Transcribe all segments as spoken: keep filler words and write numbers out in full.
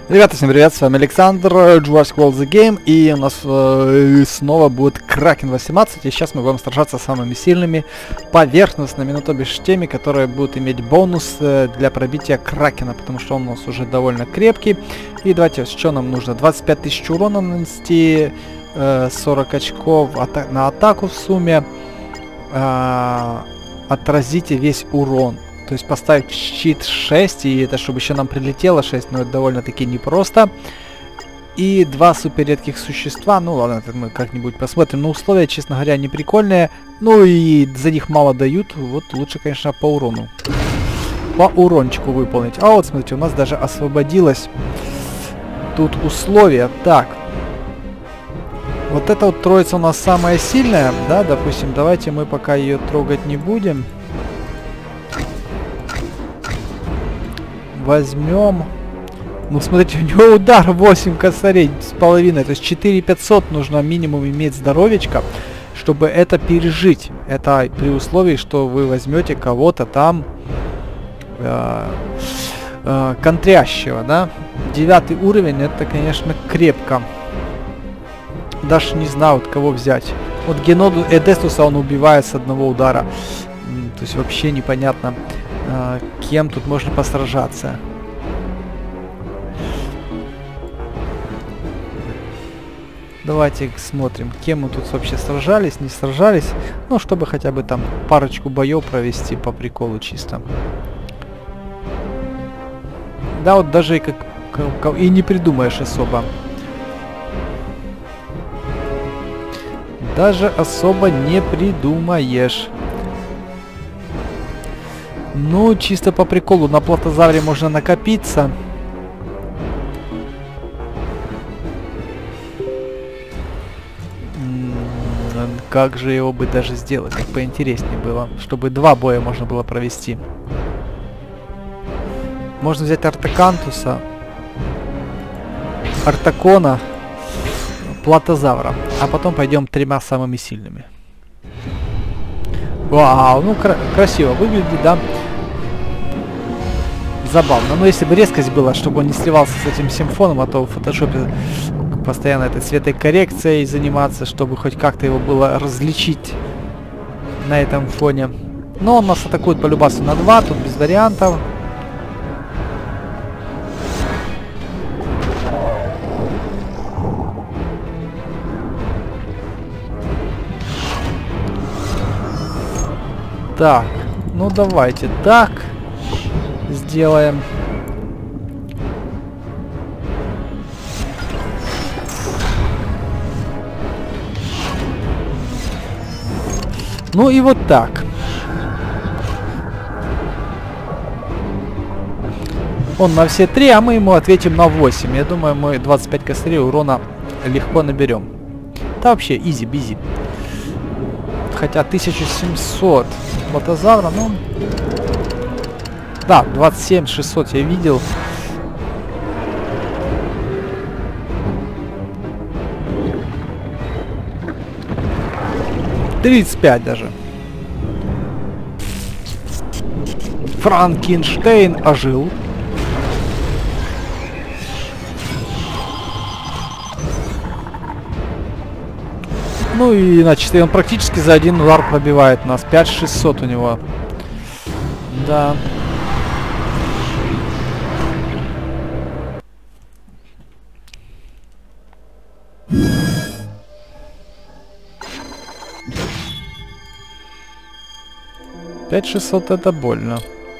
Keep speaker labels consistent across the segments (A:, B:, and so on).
A: Ребята, всем привет, с вами Александр, Jurassic World The Game, и у нас э, снова будет Кракен восемнадцать, и сейчас мы будем сражаться с самыми сильными поверхностными, ну то бишь теми, которые будут иметь бонус э, для пробития Кракена, потому что он у нас уже довольно крепкий. И давайте, что нам нужно? двадцать пять тысяч урона нанести, э, сорок очков ата на атаку в сумме, э, отразите весь урон. То есть поставить щит шесть, и это чтобы еще нам прилетело шесть, но это довольно-таки непросто. И два супер редких существа, ну ладно, это мы как-нибудь посмотрим. Но условия, честно говоря, не прикольные. Ну и за них мало дают, вот лучше, конечно, по урону. По урончику выполнить. А вот, смотрите, у нас даже освободилось тут условия. Так. Вот эта вот троица у нас самая сильная, да, допустим, давайте мы пока ее трогать не будем. Возьмем. Ну, смотрите, у него удар восемь косарей с половиной. То есть четыре пятьсот нужно минимум иметь здоровечка, чтобы это пережить. Это при условии, что вы возьмете кого-то там э, э, контрящего, да. Девятый уровень, это, конечно, крепко. Даже не знаю, вот кого взять. Вот Геноду Эдестуса он убивает с одного удара. То есть вообще непонятно, кем тут можно посражаться. Давайте смотрим, кем мы тут вообще сражались, не сражались. Ну, чтобы хотя бы там парочку боев провести по приколу чисто. Да, вот даже и, как, как, и не придумаешь особо. Даже особо не придумаешь. Ну, чисто по приколу, на платозавре можно накопиться. М-м, как же его бы даже сделать, как поинтереснее было, чтобы два боя можно было провести. Можно взять Артакантуса, Артакона, платозавра, а потом пойдем тремя самыми сильными. Вау, ну кра красиво выглядит, да? Забавно. Но если бы резкость была, чтобы он не сливался с этим симфоном, а то в фотошопе постоянно этой цветокоррекцией заниматься, чтобы хоть как-то его было различить на этом фоне. Но он нас атакует по любасу на два, тут без вариантов. Так, ну давайте так сделаем. Ну и вот так. Он на все три, а мы ему ответим на восемь. Я думаю, мы двадцать пять косарей урона легко наберем. Да вообще, изи-бизи. Хотя тысяча семьсот платозавра, ну... Да, двадцать семь шестьсот я видел. тридцать пять даже. Франкенштейн ожил. Ну и значит, он практически за один удар пробивает нас. пять шестьсот у него. Да. пять шестьсот это больно.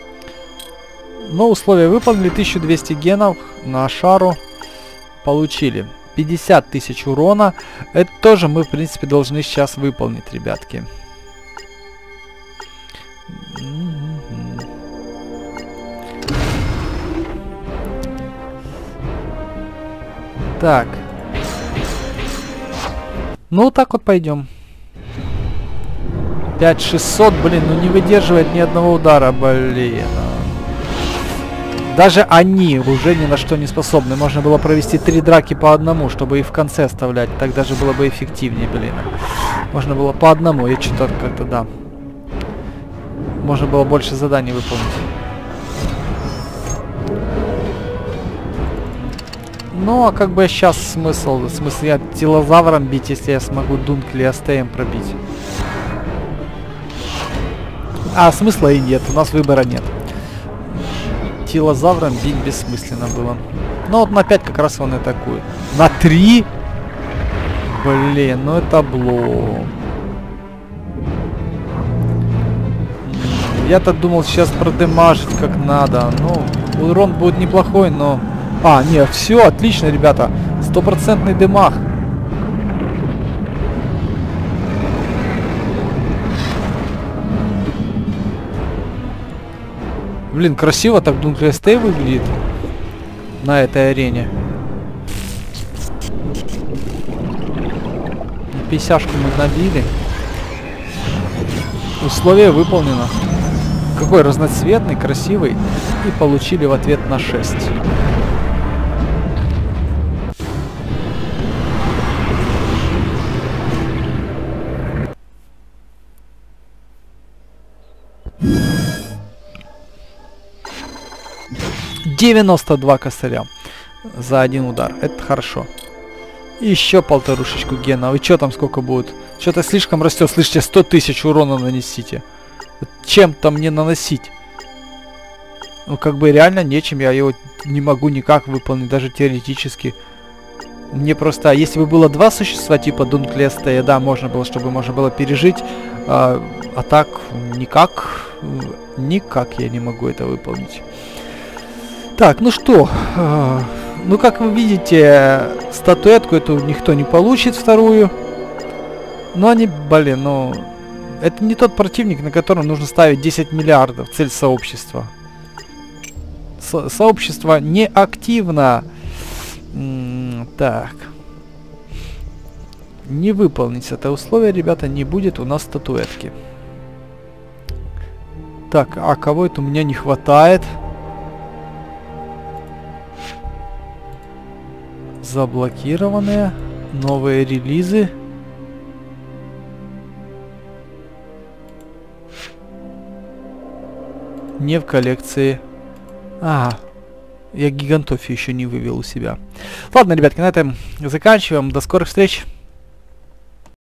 A: Но условия выполнили. тысяча двести генов на шару получили. пятьдесят тысяч урона. Это тоже мы, в принципе, должны сейчас выполнить, ребятки. Так. Ну, так вот пойдем. пять шестьсот, блин, ну не выдерживает ни одного удара, блин. Даже они уже ни на что не способны. Можно было провести три драки по одному, чтобы их в конце оставлять. Так даже было бы эффективнее, блин. Можно было по одному, и что-то как-то, да. Можно было больше заданий выполнить. Ну, а как бы сейчас смысл? Смысл я тилозавром бить, если я смогу Дункли Астеем пробить? А, смысла и нет, у нас выбора нет. Тилозавром бить бессмысленно было. Ну вот на пять как раз он атакует. На три? Блин, ну это облом. Я-то думал сейчас продемажить как надо. Ну, урон будет неплохой, но... А, нет, все, отлично, ребята. Стопроцентный демаг. Блин, красиво так Дункли Астей выглядит на этой арене. пятьдесятку мы набили. Условие выполнено. Какой разноцветный, красивый. И получили в ответ на шесть. девяносто два косаря за один удар. Это хорошо. И еще полторушечку гена. Вы что там сколько будет? Что-то слишком растет. Слышите, сто тысяч урона нанесите. Чем-то мне наносить? Ну, как бы реально нечем. Я его не могу никак выполнить, даже теоретически. Мне просто... Если бы было два существа типа Дункли Астея, да, можно было, чтобы можно было пережить. А, а так, никак... Никак я не могу это выполнить. Так, ну что... Ну, как вы видите, статуэтку эту никто не получит, вторую. Но они, блин, ну... Это не тот противник, на котором нужно ставить десять миллиардов, цель сообщества. Со сообщество не активно. М-м, так. Не выполнить это условие, ребята, не будет у нас статуэтки. Так, а кого это у меня не хватает? Заблокированные. Новые релизы. Не в коллекции. А, я Гигантофию еще не вывел у себя. Ладно, ребятки, на этом заканчиваем. До скорых встреч.